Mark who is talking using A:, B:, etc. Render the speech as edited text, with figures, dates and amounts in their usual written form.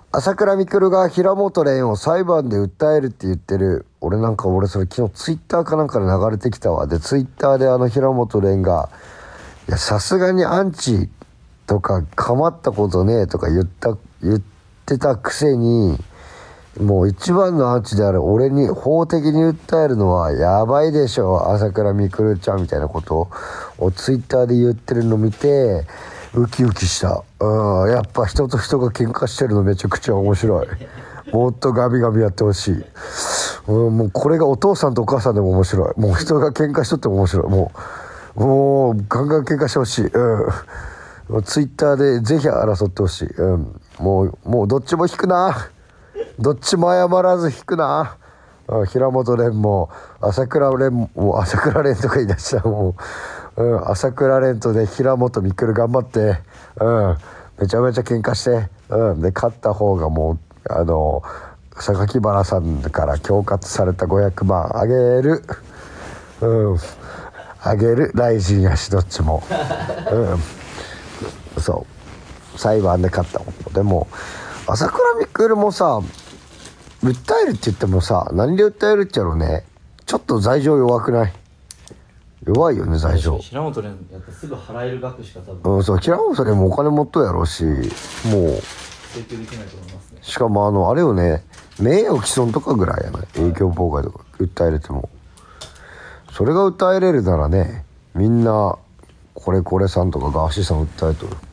A: 朝倉未来が平本蓮を裁判で訴えるって言ってる。俺それ昨日ツイッターかなんかで流れてきたわ。で、ツイッターで平本蓮が、いや、さすがにアンチとか構ったことねえとか言ってたくせに、もう一番のアンチである俺に法的に訴えるのはやばいでしょ、朝倉未来ちゃんみたいなことをツイッターで言ってるの見て、ウキウキした。やっぱ人と人が喧嘩してるのめちゃくちゃ面白い。もっとガビガビやってほしい。もうこれがお父さんとお母さんでも面白い。もう人が喧嘩しとっても面白い。もうガンガン喧嘩してほしい。ツイッターでぜひ争ってほしい。もうどっちも引くな。どっちも謝らず引くな。平本蓮も朝倉蓮とか言い出したらもう、朝倉蓮とで平本未来頑張って、めちゃめちゃ喧嘩して、で勝った方がもう榊原さんから恐喝された500万あげる。あげる。ライジンやしどっちも。そう裁判で勝った方でも朝倉未来もさ、訴えるって言ってもさ、何で訴えるっちゃろうね。ちょっと罪状弱くない？弱いよね、罪状。
B: 平本蓮やってすぐ払える額しか多分。
A: そう、平本蓮もお金持っとうやろうし、もう
B: 請求できないと思いますね。
A: しかもあれよね、名誉毀損とかぐらいやな、営業妨害とか訴えれても。それが訴えれるならね、みんなこれさんとかガーシーさん訴えとる。